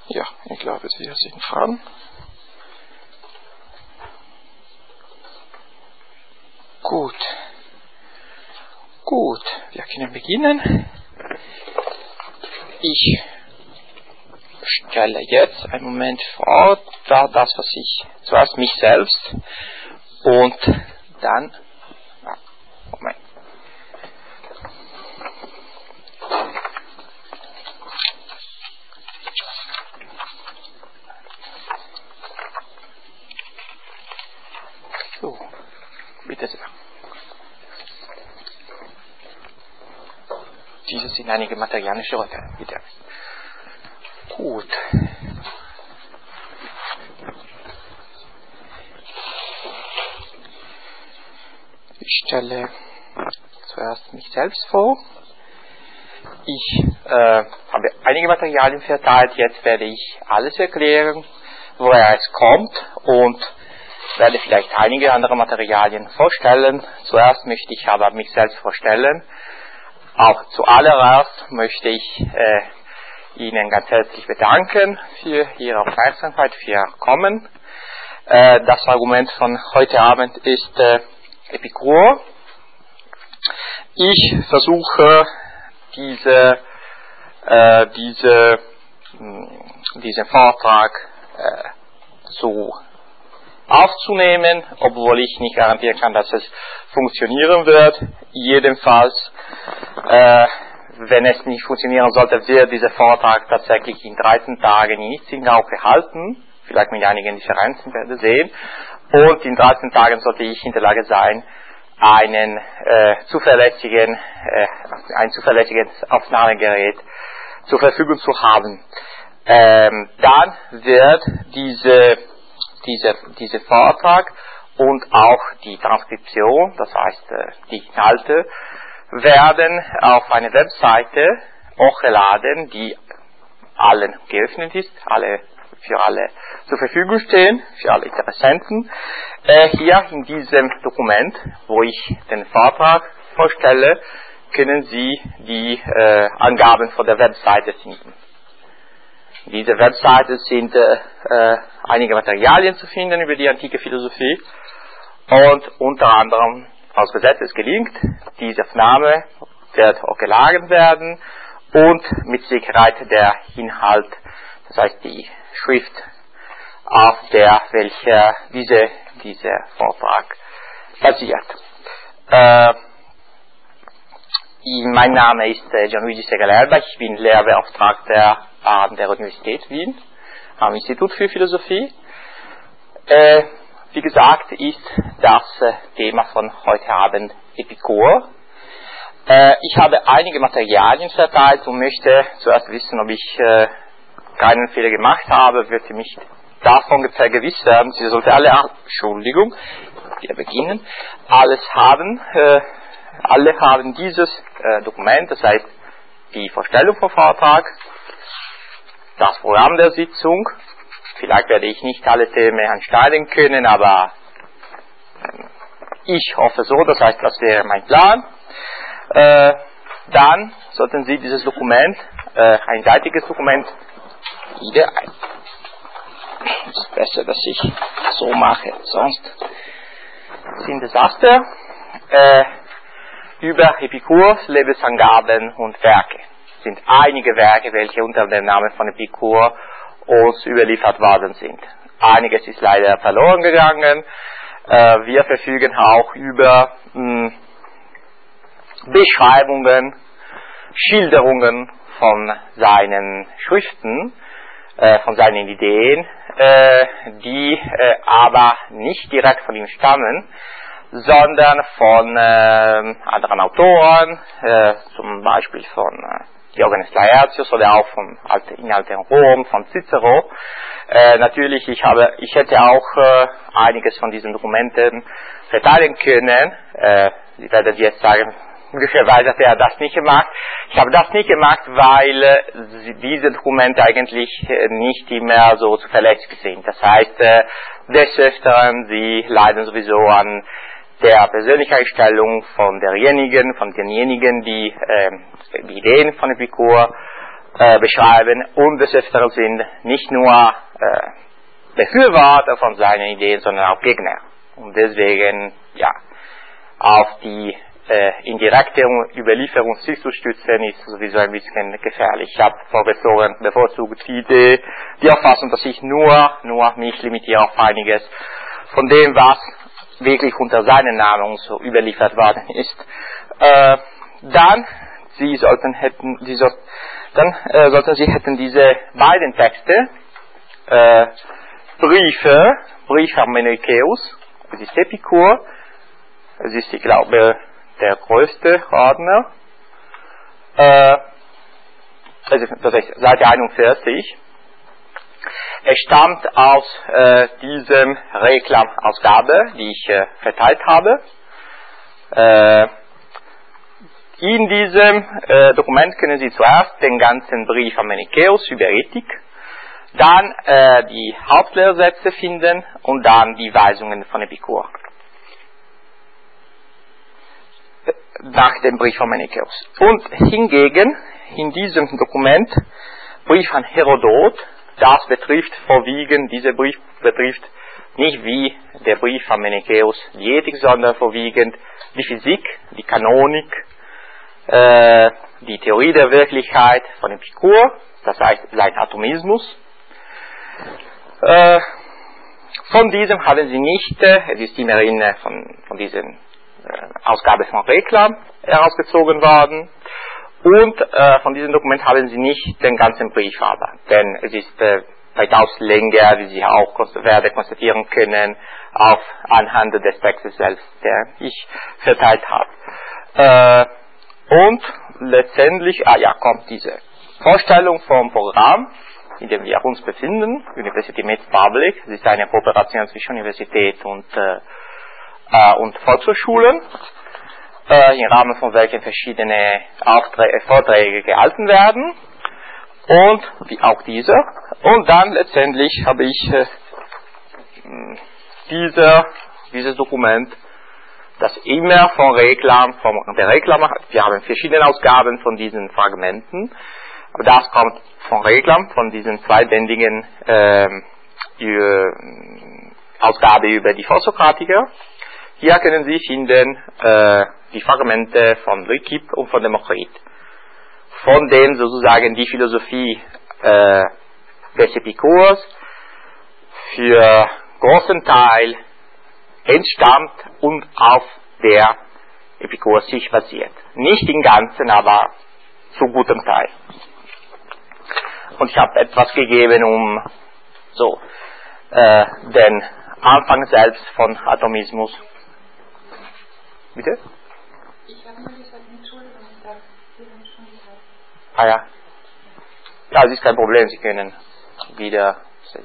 Ja, ich glaube, wir sind dran. Gut. Gut, wir können beginnen. Ich stelle jetzt einen Moment vor, das, was ich zuerst mich selbst und dann. Moment. So, bitte sehr. Diese sind einige materielle Schritte, bitte. Gut. Ich stelle zuerst mich selbst vor. Ich habe einige Materialien verteilt, jetzt werde ich alles erklären, woher es kommt und werde vielleicht einige andere Materialien vorstellen. Zuerst möchte ich aber mich selbst vorstellen. Auch zuallererst möchte ich Ihnen ganz herzlich bedanken für Ihre Aufmerksamkeit, für Ihr Kommen. Das Argument von heute Abend ist Epikur. Ich versuche diesen Vortrag so aufzunehmen, obwohl ich nicht garantieren kann, dass es funktionieren wird. Jedenfalls, wenn es nicht funktionieren sollte, wird dieser Vortrag tatsächlich in 13 Tagen in Itzingau gehalten, vielleicht mit einigen Differenzen werden wir sehen. Und in 13 Tagen sollte ich in der Lage sein, ein zuverlässiges Aufnahmegerät zur Verfügung zu haben. Dann wird dieser Vortrag und auch die Transkription, das heißt die Inhalte, werden auf eine Webseite hochgeladen, die allen geöffnet ist, für alle zur Verfügung stehen, für alle Interessenten. Hier in diesem Dokument, wo ich den Vortrag vorstelle, können Sie die Angaben von der Webseite finden. Diese Webseite sind einige Materialien zu finden über die antike Philosophie und unter anderem, vorausgesetzt es gelingt, diese Aufnahme wird hochgeladen werden und mit Sicherheit der Inhalt, das heißt die Schrift, auf der welcher dieser Vortrag basiert. Mein Name ist Gianluigi Segalerba, ich bin Lehrbeauftragter an der Universität Wien, am Institut für Philosophie. Wie gesagt, ist das Thema von heute Abend Epikur. Ich habe einige Materialien verteilt und möchte zuerst wissen, ob ich keinen Fehler gemacht habe, würde mich davon vergewissern werden. Sie sollte alle wir beginnen, alle haben dieses Dokument, das heißt die Vorstellung vom Vortrag, das Programm der Sitzung. Vielleicht werde ich nicht alle Themen anschneiden können, aber ich hoffe so, das heißt, das wäre mein Plan. Dann sollten Sie dieses Dokument, einseitiges Dokument, wieder ein. Es ist besser, dass ich so mache, sonst sind Desaster. Über Epikurs Lebensangaben und Werke. Es sind einige Werke, welche unter dem Namen von Epikur uns überliefert worden sind. Einiges ist leider verloren gegangen. Wir verfügen auch über Beschreibungen, Schilderungen von seinen Schriften, von seinen Ideen, die aber nicht direkt von ihm stammen, sondern von anderen Autoren, zum Beispiel von Diogenes Laertius oder auch in alten Rom, von Cicero. Natürlich, ich hätte auch einiges von diesen Dokumenten verteilen können. Sie werden jetzt sagen, möglicherweise hat er das nicht gemacht. Ich habe das nicht gemacht, weil diese Dokumente eigentlich nicht immer so zuverlässig sind. Das heißt, des Öfteren, sie leiden sowieso an der persönlichen Einstellung von denjenigen, die die Ideen von Epikur beschreiben und des Öfteren sind nicht nur Befürworter von seinen Ideen, sondern auch Gegner. Und deswegen, ja, auf die indirekte Überlieferung sich zu stützen, ist sowieso ein bisschen gefährlich. Ich habe bevorzugt die Auffassung, dass ich nur mich limitiere auf einiges von dem, was wirklich unter seinen Namen so überliefert worden ist. Dann hätten diese beiden Texte, Brief an Menikeus, das ist Epikur, es ist, ich glaube, der größte Ordner, das heißt Seite 41, es stammt aus diesem Reklamausgabe, die ich verteilt habe. In diesem Dokument können Sie zuerst den ganzen Brief an Menikeus über Ethik, dann die Hauptlehrsätze finden und dann die Weisungen von Epikur. Nach dem Brief von Menikeus. Und hingegen, in diesem Dokument, Brief an Herodot, dieser Brief betrifft nicht wie der Brief an Menikeus die Ethik, sondern vorwiegend die Physik, die Kanonik, die Theorie der Wirklichkeit von Epikur, das heißt sein Atomismus. Von diesem haben Sie nicht, es ist immerhin von diesem Ausgabe von Reklam herausgezogen worden, und von diesem Dokument haben Sie nicht den ganzen Brief aber, denn es ist weitaus länger, wie Sie auch konstatieren können, auch anhand des Textes selbst, der ich verteilt habe. Und letztendlich, kommt diese Vorstellung vom Programm, in dem wir uns befinden, University Made Public. Es ist eine Kooperation zwischen Universität und Volkshochschulen, im Rahmen von welchen verschiedene Vorträge gehalten werden, und wie auch dieser. Und dann letztendlich habe ich dieses Dokument, das immer der Reklam, wir haben verschiedene Ausgaben von diesen Fragmenten, aber das kommt von Reklam, von diesen zweibändigen Ausgabe über die Vorsokratiker. Hier können Sie finden die Fragmente von Leucippe und von Demokrit, von denen sozusagen die Philosophie des Epikurs für großen Teil entstammt und auf der Epikur sich basiert. Nicht im Ganzen, aber zu gutem Teil. Und ich habe etwas gegeben, um den Anfang selbst von Atomismus. Bitte? Ich habe nur gesagt, Entschuldigung, Sie haben schon gesagt. Ah ja. Ja, das ist kein Problem, Sie können wieder.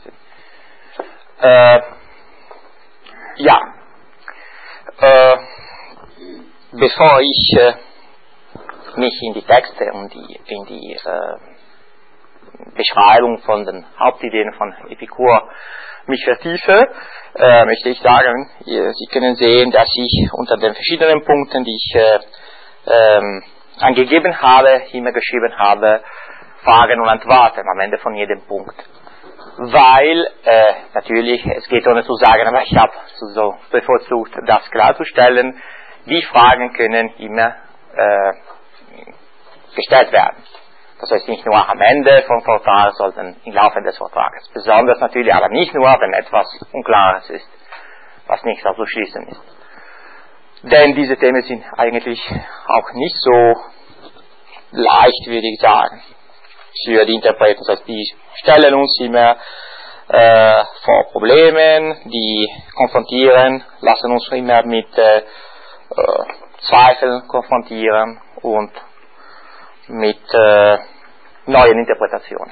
Bevor ich mich in die Texte und in die Beschreibung von den Hauptideen von Epikur mich vertiefe, möchte ich sagen, Sie können sehen, dass ich unter den verschiedenen Punkten, die ich angegeben habe, immer geschrieben habe, Fragen und Antworten am Ende von jedem Punkt. Weil, natürlich, es geht ohne zu sagen, aber ich habe so bevorzugt, das klarzustellen, die Fragen können immer gestellt werden. Das heißt nicht nur am Ende vom Vortrag, sondern im Laufe des Vortrages. Besonders natürlich, aber nicht nur, wenn etwas Unklares ist, was nicht auszuschließen ist. Denn diese Themen sind eigentlich auch nicht so leicht, würde ich sagen, für die Interpreten. Das heißt, die stellen uns immer vor Problemen, die konfrontieren, lassen uns immer mit Zweifeln konfrontieren und mit neuen Interpretationen.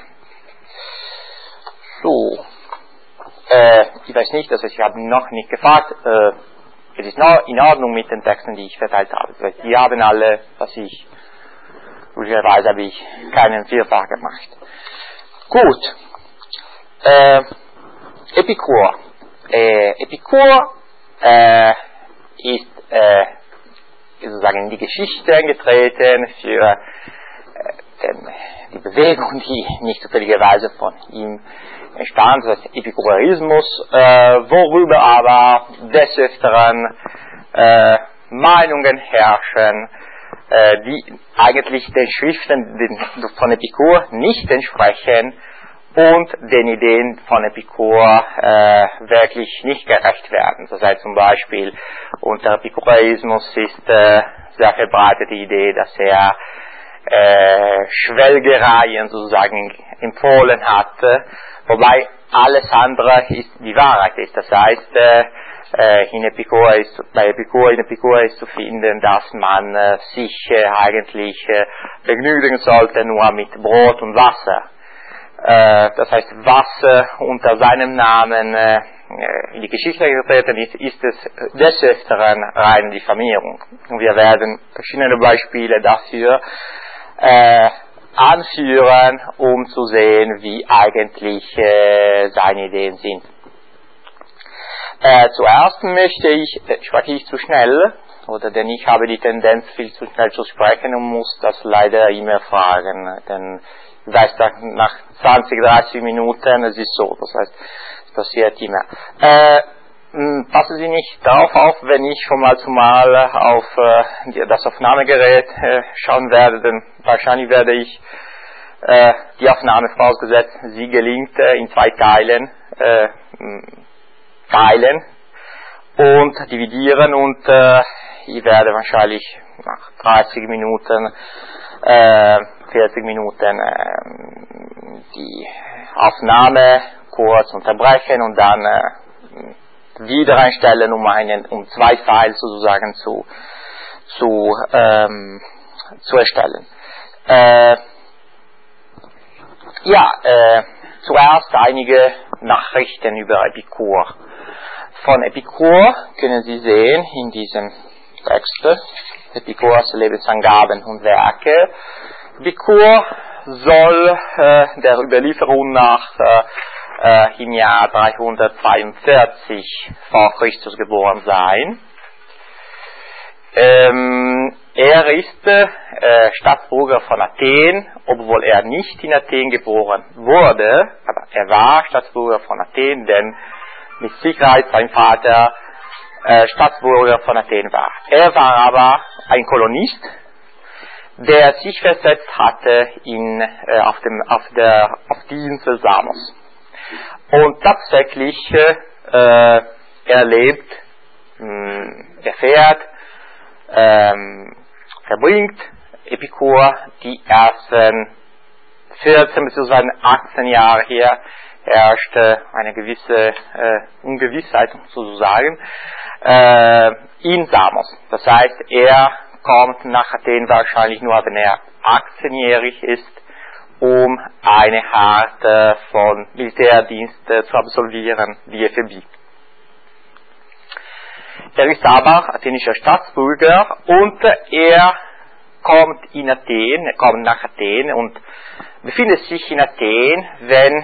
So, ich weiß nicht, also ich habe noch nicht gefragt, es ist noch in Ordnung mit den Texten, die ich verteilt habe. Das heißt, die haben alle, was ich, glücklicherweise habe ich keinen Vierfach gemacht. Gut, Epikur. Epikur ist sozusagen in die Geschichte getreten für die Bewegung, die nicht zufälligerweise von ihm entstand, das heißt Epikureismus, worüber aber des Öfteren Meinungen herrschen, die eigentlich den Schriften von Epikur nicht entsprechen und den Ideen von Epikur wirklich nicht gerecht werden. Das heißt zum Beispiel, unter Epikureismus ist sehr verbreitet die Idee, dass er Schwelgereien sozusagen empfohlen hat, wobei alles andere die Wahrheit ist. Das heißt, in Epikur ist zu finden, dass man sich eigentlich begnügen sollte nur mit Brot und Wasser. Das heißt, was unter seinem Namen in die Geschichte getreten ist, ist es des Öfteren reine Diffamierung. Und wir werden verschiedene Beispiele dafür anführen, um zu sehen, wie eigentlich seine Ideen sind. Zuerst spreche ich zu schnell, denn ich habe die Tendenz, viel zu schnell zu sprechen und muss das leider immer fragen, denn ich weiß, nach 20, 30 Minuten, es ist so, das heißt, es passiert immer. Passen Sie nicht darauf auf, wenn ich von Mal zu Mal auf das Aufnahmegerät schauen werde, denn wahrscheinlich werde ich die Aufnahme vorausgesetzt, sie gelingt in 2 Teilen, teilen und dividieren und ich werde wahrscheinlich nach 30 Minuten, 40 Minuten die Aufnahme kurz unterbrechen und dann wieder einstellen, um 2 Files sozusagen zu erstellen. Zuerst einige Nachrichten über Epikur. Von Epikur können Sie sehen in diesem Text, Epikurs Lebensangaben und Werke. Epikur soll der Überlieferung nach im Jahr 342 vor Christus geboren sein. Er ist Staatsbürger von Athen, obwohl er nicht in Athen geboren wurde, aber er war Staatsbürger von Athen, denn mit Sicherheit sein Vater Staatsbürger von Athen war. Er war aber ein Kolonist, der sich versetzt hatte auf die Insel Samos. Und tatsächlich erlebt, erfährt, verbringt Epikur die ersten 14 bzw. 18 Jahre hier herrschte eine gewisse Ungewissheit sozusagen in Samos. Das heißt, er kommt nach Athen wahrscheinlich nur, wenn er 18-jährig ist, um eine Art von Militärdienst zu absolvieren, die er verbietet. Er ist aber athenischer Staatsbürger und er kommt nach Athen und befindet sich in Athen, wenn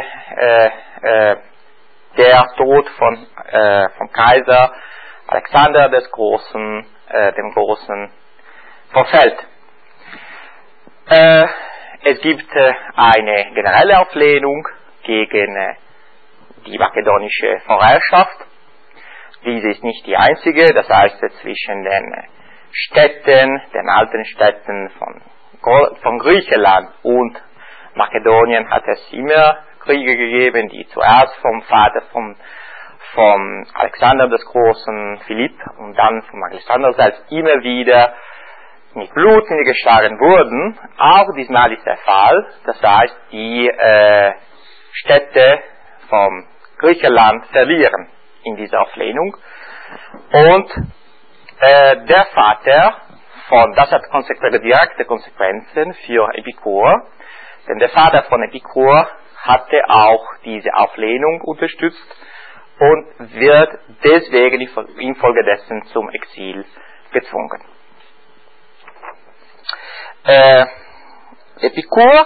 der Tod vom Kaiser Alexander des Großen, dem Großen, verfällt. Es gibt eine generelle Auflehnung gegen die makedonische Vorherrschaft. Diese ist nicht die einzige, das heißt zwischen den Städten, den alten Städten von Griechenland und Makedonien hat es immer Kriege gegeben, die zuerst vom Vater vom Alexander des Großen, Philipp, und dann vom Alexander selbst immer wieder mit Blut niedergeschlagen wurden. Auch diesmal ist der Fall, das heißt, die Städte vom Griechenland verlieren in dieser Auflehnung. Und der Vater das hat direkte Konsequenzen für Epikur, denn der Vater von Epikur hatte auch diese Auflehnung unterstützt und wird deswegen infolgedessen zum Exil gezwungen. Epikur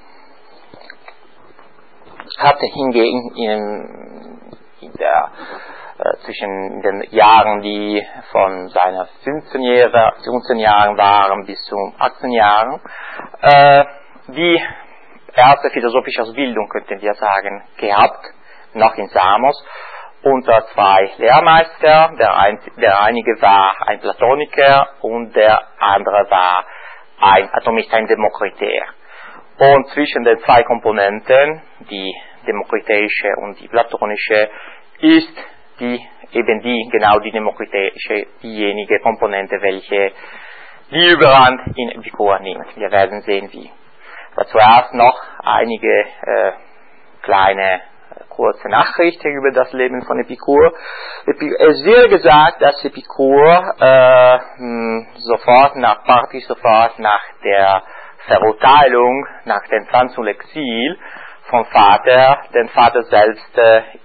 hatte hingegen zwischen den Jahren, die von seiner 15 Jahren waren bis zu 18 Jahren, die erste philosophische Ausbildung, könnten wir sagen, gehabt, noch in Samos, unter zwei Lehrmeister. Der einige war ein Platoniker und der andere war ein Atomist, ein Demokritär. Und zwischen den zwei Komponenten, die demokritische und die platonische, ist genau die demokritische diejenige Komponente, welche die Überhand in Epikur nimmt. Wir werden sehen, wie. Aber zuerst noch einige kleine kurze Nachrichten über das Leben von Epikur. Es wird gesagt, dass Epikur sofort nach der Verurteilung, nach dem Zwang zum Exil vom Vater, dem Vater selbst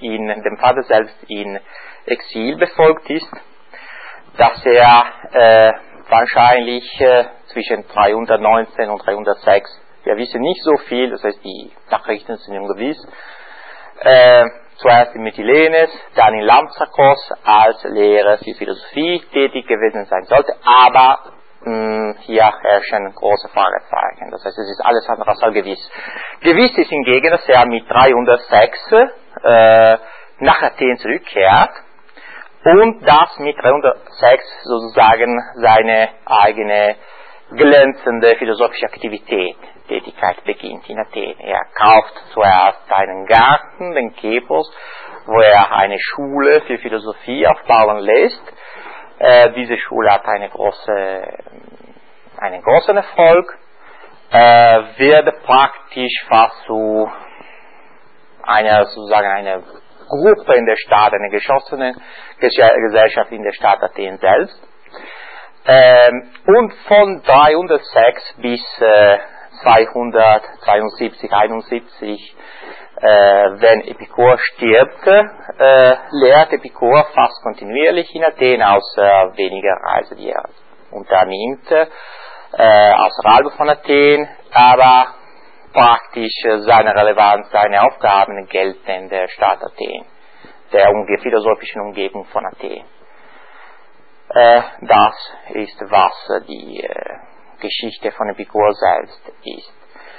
in Exil befolgt ist, dass er wahrscheinlich zwischen 319 und 306, wir wissen nicht so viel, das heißt die Nachrichten sind ungewiss, zuerst in Mytilenes, dann in Lampsakos als Lehrer für Philosophie tätig gewesen sein sollte, aber hier herrschen große Fragezeichen. Das heißt, es ist alles andere als gewiss. Gewiss ist hingegen, dass er mit 306 nach Athen zurückkehrt und dass mit 306 sozusagen seine eigene glänzende philosophische Tätigkeit beginnt in Athen. Er kauft zuerst einen Garten, den Kepos, wo er eine Schule für Philosophie aufbauen lässt. Diese Schule hat einen großen Erfolg, wird praktisch fast zu einer Gruppe in der Stadt, eine geschlossene Gesellschaft in der Stadt Athen selbst. Und von 306 bis 272, 71, wenn Epikur stirbt, lehrt Epikur fast kontinuierlich in Athen, außer weniger Reisen, die er unternimmt, außerhalb von Athen, aber praktisch seine Relevanz, seine Aufgaben gelten in der Stadt Athen, der philosophischen Umgebung von Athen. Das ist, was die Geschichte von Epikur selbst ist.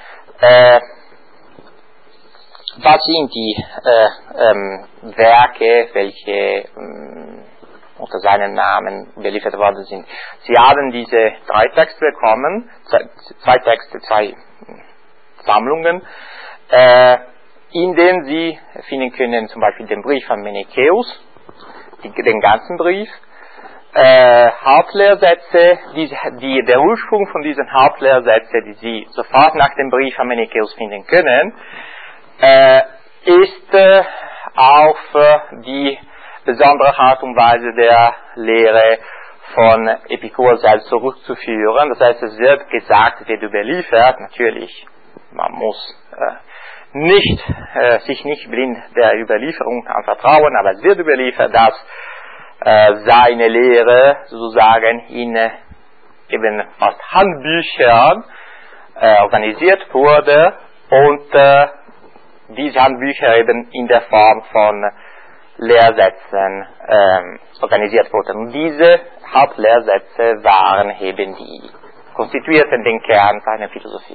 Was sind die Werke, welche unter seinem Namen überliefert worden sind? Sie haben diese 3 Texte bekommen, 2 Texte, 2 Sammlungen, in denen Sie finden können zum Beispiel den Brief an Menikeus, den ganzen Brief, Hauptlehrsätze, der Ursprung von diesen Hauptlehrsätzen, die Sie sofort nach dem Brief an Menikeus finden können, ist auf die besondere Art und Weise der Lehre von Epikur selbst zurückzuführen. Das heißt, es wird gesagt, wird überliefert, natürlich, man muss sich nicht blind der Überlieferung anvertrauen, aber es wird überliefert, dass seine Lehre sozusagen in eben fast Handbüchern organisiert wurde und diese Handbücher eben in der Form von Lehrsätzen organisiert wurden. Und diese Hauptlehrsätze waren eben konstituierten den Kern seiner Philosophie.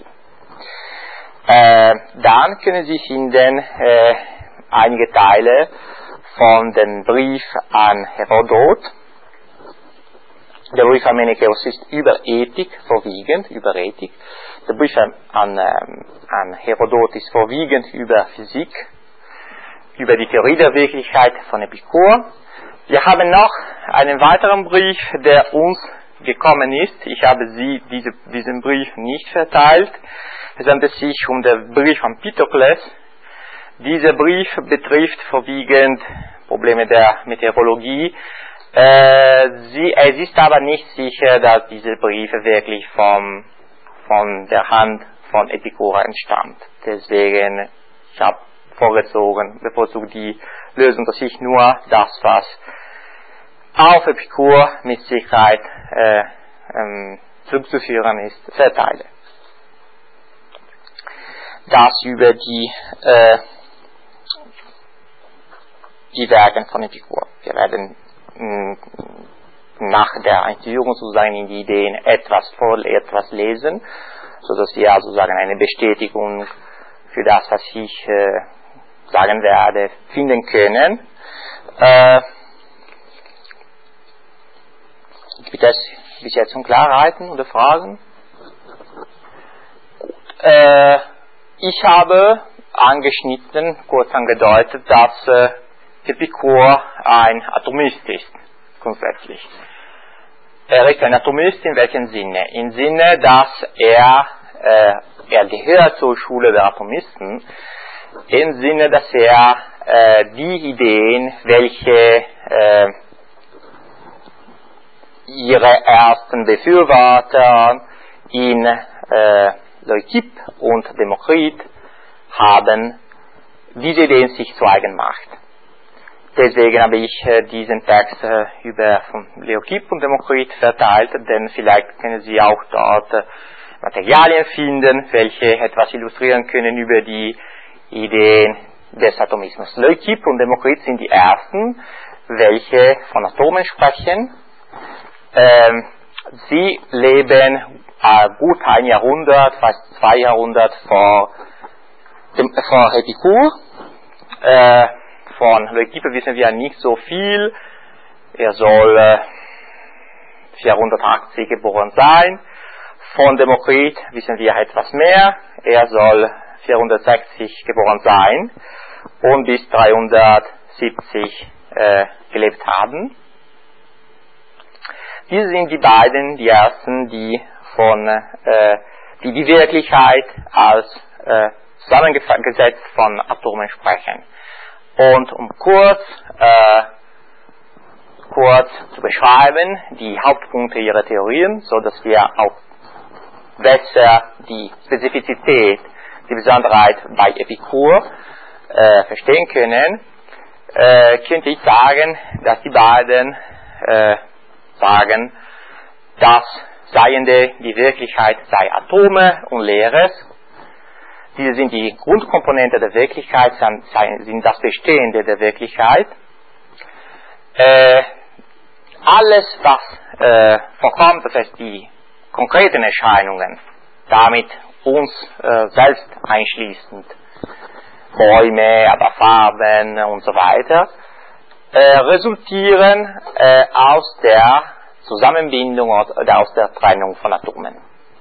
Dann können Sie finden einige Teile von dem Brief an Herodot. Der Brief an Menikeus ist über Ethik vorwiegend, über Ethik. Der Brief an Herodot ist vorwiegend über Physik, über die Theorie der Wirklichkeit von Epikur. Wir haben noch einen weiteren Brief, der uns gekommen ist. Ich habe diesen Brief nicht verteilt. Es handelt sich um den Brief an Pythokles. Dieser Brief betrifft vorwiegend Probleme der Meteorologie. Es ist aber nicht sicher, dass diese Briefe wirklich von der Hand von Epikur entstammt. Deswegen, ich habe bevorzugt die Lösung, dass ich nur das, was auf Epikur mit Sicherheit zurückzuführen ist, verteile. Das über die Werke von Epikur. Wir werden nach der Einführung sozusagen in die Ideen etwas lesen. sodass wir sozusagen eine Bestätigung für das, was ich sagen werde, finden können. Gibt es bis jetzt Unklarheiten oder Fragen? Gut. Ich habe angeschnitten, kurz angedeutet, dass Epikur ein Atomist ist, grundsätzlich. Er ist ein Atomist in welchem Sinne? Im Sinne, dass er gehört zur Schule der Atomisten, im Sinne, dass er die Ideen, welche ihre ersten Befürworter in Leucippe und Demokrit haben, diese Ideen sich zu eigen macht. Deswegen habe ich diesen Text über von Leucippe und Demokrit verteilt, denn vielleicht können Sie auch dort Materialien finden, welche etwas illustrieren können über die Ideen des Atomismus. Leucippe und Demokrit sind die ersten, welche von Atomen sprechen. Sie leben gut ein Jahrhundert, fast 2 Jahrhundert vor Epikur. Von Leucippe wissen wir nicht so viel. Er soll 480 geboren sein. Von Demokrit wissen wir etwas mehr. Er soll 460 geboren sein und bis 370 gelebt haben. Diese sind die beiden, die ersten, die die Wirklichkeit als zusammengesetzt von Atomen sprechen. Und um kurz zu beschreiben, die Hauptpunkte ihrer Theorien, so dass wir auch besser die Spezifizität, die Besonderheit bei Epikur verstehen können, könnte ich sagen, dass die beiden sagen, das Seiende, die Wirklichkeit sei Atome und Leeres. Diese sind die Grundkomponente der Wirklichkeit, sind das Bestehende der Wirklichkeit. Alles, was vorkommt, das heißt die konkreten Erscheinungen, damit uns selbst einschließend, Bäume, aber Farben und so weiter, resultieren aus der Zusammenbindung oder aus der Trennung von Atomen.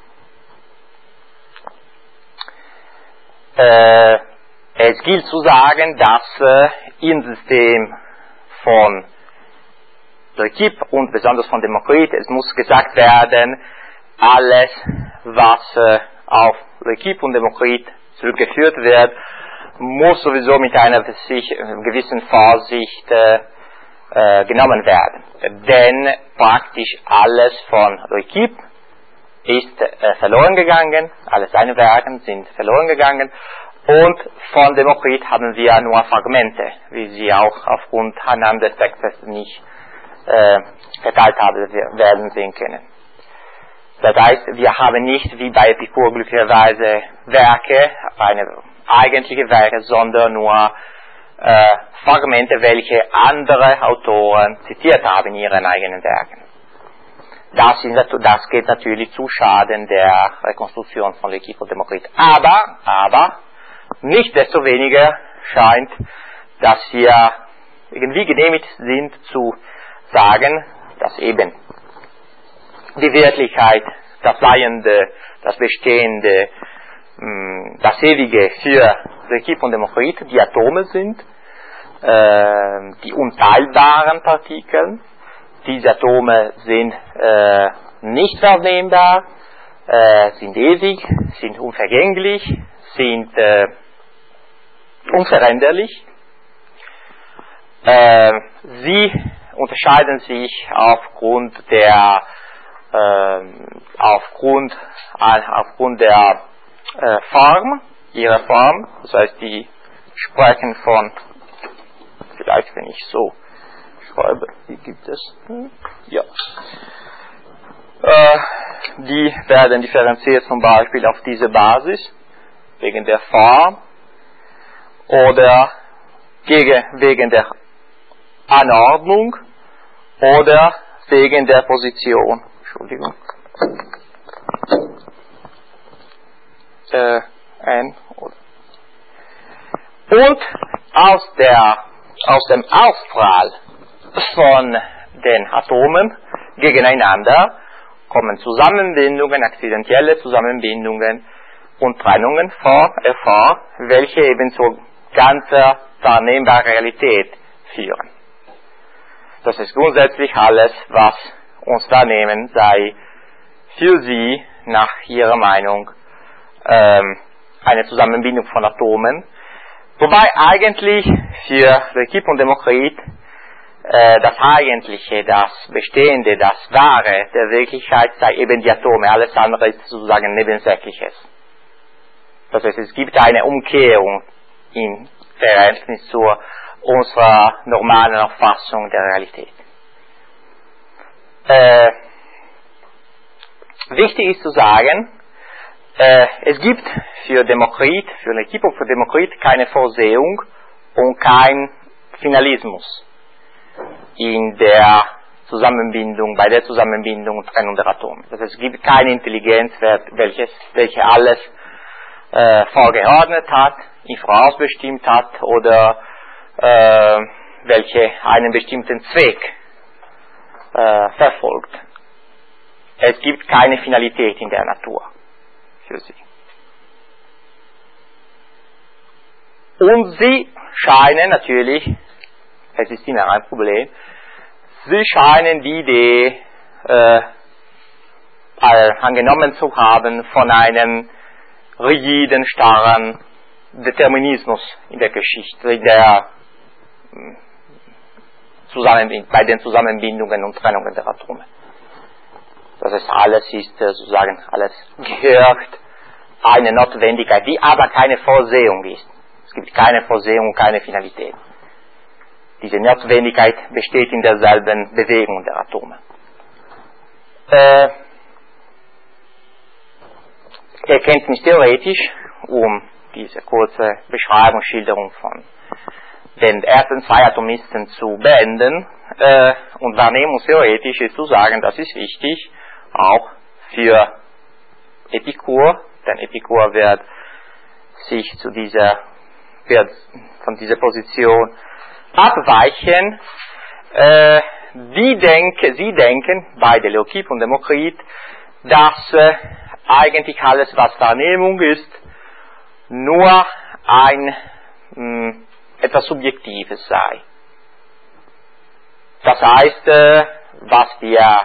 Es gilt zu sagen, dass im System von Leucippe und besonders von Demokrit, es muss gesagt werden, alles, was auf Leucippe und Demokrit zurückgeführt wird, muss sowieso mit einer gewissen Vorsicht genommen werden. Denn praktisch alles von Leucippe ist verloren gegangen, alle seine Werke sind verloren gegangen, und von Demokrit haben wir nur Fragmente, wie Sie auch aufgrund anhand des Textes nicht verteilt werden sehen können. Das heißt, wir haben nicht wie bei Epikur glücklicherweise Werke, eigentliche Werke, sondern nur Fragmente, welche andere Autoren zitiert haben in ihren eigenen Werken. Das geht natürlich zu Schaden der Rekonstruktion von Leucippe und Demokrit. Aber nichtsdestoweniger scheint, dass wir irgendwie genehmigt sind zu sagen, dass eben die Wirklichkeit, das Seiende, das Bestehende, das Ewige für Leucippe und Demokrit die Atome sind, die unteilbaren Partikel. Diese Atome sind nicht wahrnehmbar, sind ewig, sind unvergänglich, sind unveränderlich. Sie unterscheiden sich aufgrund der Form, ihrer Form, das heißt, die sprechen von, vielleicht wenn ich so schreibe, wie gibt es, ja, die werden differenziert zum Beispiel auf diese Basis, wegen der Form, oder wegen der Anordnung, oder wegen der Position. Entschuldigung. N. Und aus dem Aufprall von den Atomen gegeneinander kommen Zusammenbindungen, akzidentielle Zusammenbindungen und Trennungen vor, welche eben zur ganzer wahrnehmbaren Realität führen. Das ist grundsätzlich alles, was uns wahrnehmen, sei für sie nach ihrer Meinung eine Zusammenbindung von Atomen, wobei eigentlich für L'Équipe und Démocrite das Eigentliche, das Bestehende, das Wahre der Wirklichkeit sei eben die Atome, alles andere ist sozusagen Nebensächliches. Das heißt, es gibt eine Umkehrung im Verhältnis zu unserer normalen Auffassung der Realität. Wichtig ist zu sagen, es gibt für Démocrite, für L'Équipe und für Démocrite keine Vorsehung und kein Finalismus in der Zusammenbindung, bei der Zusammenbindung und Trennung der Atome. Das heißt, es gibt keine Intelligenz, welche alles vorgeordnet hat, in vorausbestimmt hat oder welche einen bestimmten Zweck verfolgt. Es gibt keine Finalität in der Natur für sie. Und sie scheinen natürlich, es ist immer ein Problem, sie scheinen die Idee angenommen zu haben von einem rigiden, starren Determinismus in der Geschichte, bei den Zusammenbindungen und Trennungen der Atome. Das heißt, alles ist sozusagen, alles gehört eine Notwendigkeit, die aber keine Vorsehung ist. Es gibt keine Vorsehung und keine Finalität. Diese Notwendigkeit besteht in derselben Bewegung der Atome. Erkenntnistheoretisch, um diese kurze Beschreibung, Schilderung von den ersten zwei Atomisten zu beenden, und wahrnehmungstheoretisch ist zu sagen, das ist wichtig, auch für Epikur, denn Epikur wird von dieser Position abweichen. Sie denken, beide L'Équipe und Démocrite, dass eigentlich alles, was Wahrnehmung ist, nur etwas Subjektives sei. Das heißt, was wir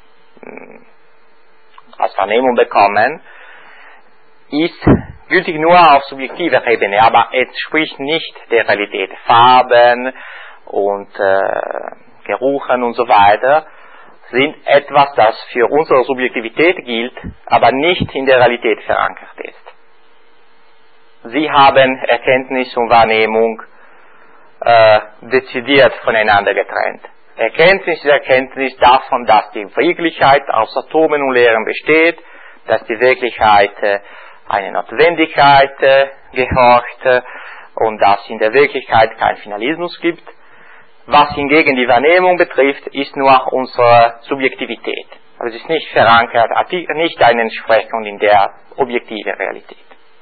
als Wahrnehmung bekommen, ist gültig nur auf subjektiver Ebene, aber entspricht nicht der Realität. Farben und Geruchen und so weiter sind etwas, das für unsere Subjektivität gilt, aber nicht in der Realität verankert ist. Sie haben Erkenntnis und Wahrnehmung dezidiert voneinander getrennt. Erkenntnis ist Erkenntnis davon, dass die Wirklichkeit aus Atomen und Lehren besteht, dass die Wirklichkeit eine Notwendigkeit gehorcht und dass in der Wirklichkeit kein Finalismus gibt. Was hingegen die Wahrnehmung betrifft, ist nur unsere Subjektivität. Also es ist nicht verankert, hat nicht eine Entsprechung in der objektiven Realität.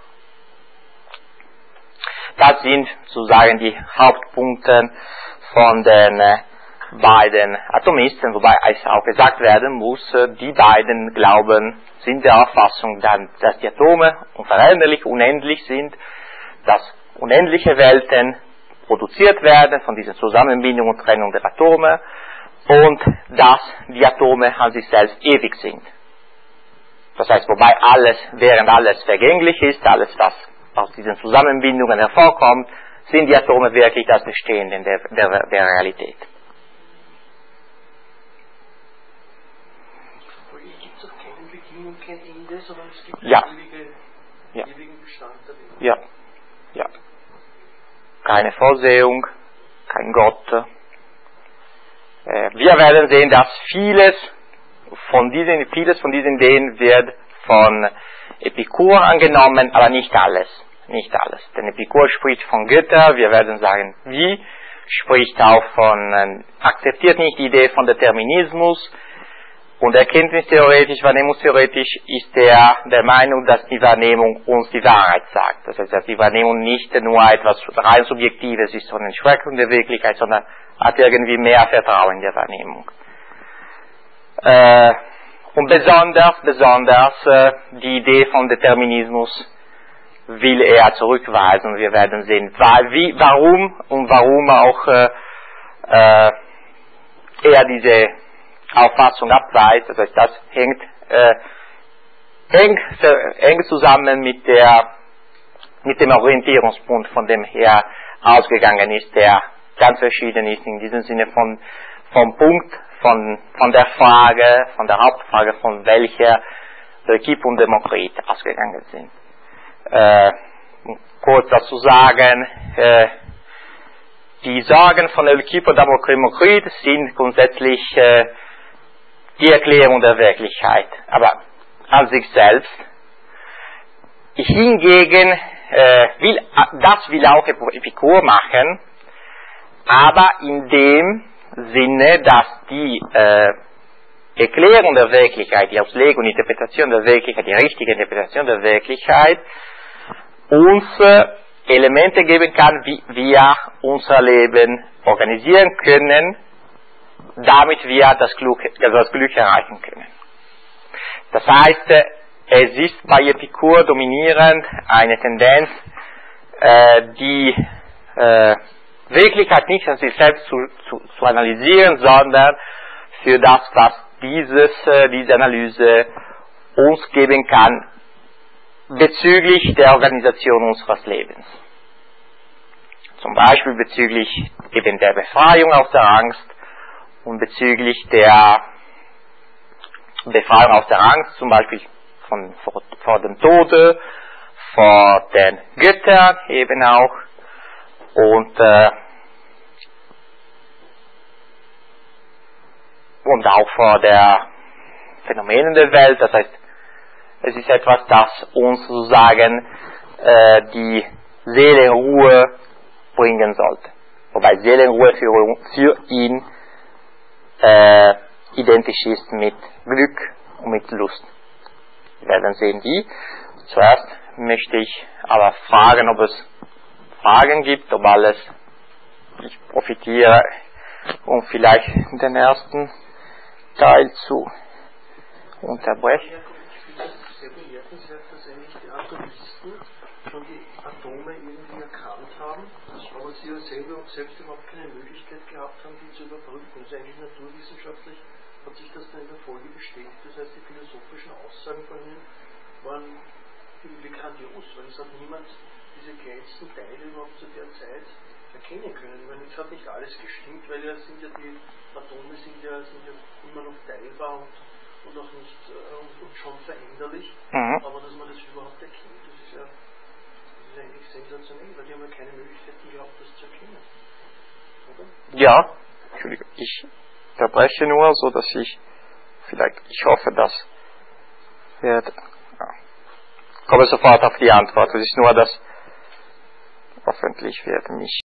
Das sind sozusagen die Hauptpunkte von den beiden Atomisten, wobei es auch gesagt werden muss, die beiden glauben, sind der Auffassung, dass die Atome unveränderlich, unendlich sind, dass unendliche Welten produziert werden von dieser Zusammenbindung und Trennung der Atome und dass die Atome an sich selbst ewig sind. Das heißt, wobei während alles vergänglich ist, alles was aus diesen Zusammenbindungen hervorkommt, sind die Atome wirklich das Bestehende der Realität. Gibt es auch keinen Beginn und kein Ende, sondern es gibt ewigen Bestand der Welt. Ja. Keine Vorsehung, kein Gott. Wir werden sehen, dass vieles von diesen Ideen wird von Epikur angenommen, aber nicht alles. Nicht alles. Denn Epikur spricht von Götter, wir werden sagen, spricht auch akzeptiert nicht die Idee von Determinismus Und erkenntnistheoretisch, wahrnehmungstheoretisch ist er der Meinung, dass die Wahrnehmung uns die Wahrheit sagt. Das heißt, dass die Wahrnehmung nicht nur etwas rein Subjektives ist, sondern eine Entsprechung der Wirklichkeit, sondern hat irgendwie mehr Vertrauen in der Wahrnehmung. Und besonders die Idee von Determinismus will er zurückweisen. Wir werden sehen, warum auch er diese Auffassung abweist. Das heißt, das hängt eng zusammen mit dem Orientierungspunkt, von dem er ausgegangen ist, der ganz verschieden ist in diesem Sinne vom Punkt, von der Frage, von der Hauptfrage, von welcher Kipp und Demokrit ausgegangen sind. Kurz dazu sagen, die Sorgen von Kipp und Demokrit sind grundsätzlich die Erklärung der Wirklichkeit, aber an sich selbst. Hingegen will auch Epikur machen, aber in dem Sinne, dass die Erklärung der Wirklichkeit, die Auslegung und Interpretation der Wirklichkeit, die richtige Interpretation der Wirklichkeit, uns Elemente geben kann, wie wir unser Leben organisieren können, damit wir das Glück erreichen können. Das heißt, es ist bei Epikur dominierend eine Tendenz, die Wirklichkeit nicht an sich selbst zu analysieren, sondern für das, was diese Analyse uns geben kann, bezüglich der Organisation unseres Lebens. Zum Beispiel bezüglich eben der Befreiung aus der Angst und bezüglich der Befreiung aus der Angst, zum Beispiel vor dem Tode, vor den Göttern eben auch und auch vor der Phänomenen der Welt. Das heißt, es ist etwas, das uns sozusagen die Seelenruhe bringen sollte. Wobei Seelenruhe für ihn identisch ist mit Glück und mit Lust. Wir werden sehen, wie. Zuerst möchte ich aber fragen, ob es Fragen gibt, ob alles. Ich profitiere, um vielleicht den ersten Teil zu unterbrechen. Sehr bemerkenswert, dass eigentlich die Atomisten schon die Atome irgendwie erkannt haben, aber sie ja selbst überhaupt keine Möglichkeit gehabt haben, die zu überprüfen. Also eigentlich naturwissenschaftlich hat sich das dann in der Folge bestätigt. Das heißt, die philosophischen Aussagen von ihnen waren irgendwie grandios, weil es hat niemand diese kleinsten Teile überhaupt zu der Zeit erkennen können. Ich meine, es hat nicht alles gestimmt, weil ja die Atome sind ja immer noch teilbar und auch nicht und schon veränderlich, aber dass man das überhaupt erkennt, das ist eigentlich sensationell, weil die haben ja keine Möglichkeiten gehabt, das zu erkennen. Oder? Ja, Entschuldigung, ich unterbreche nur, so dass ich hoffe, das wird. Ich komme sofort auf die Antwort. Es ist nur, dass hoffentlich wird mich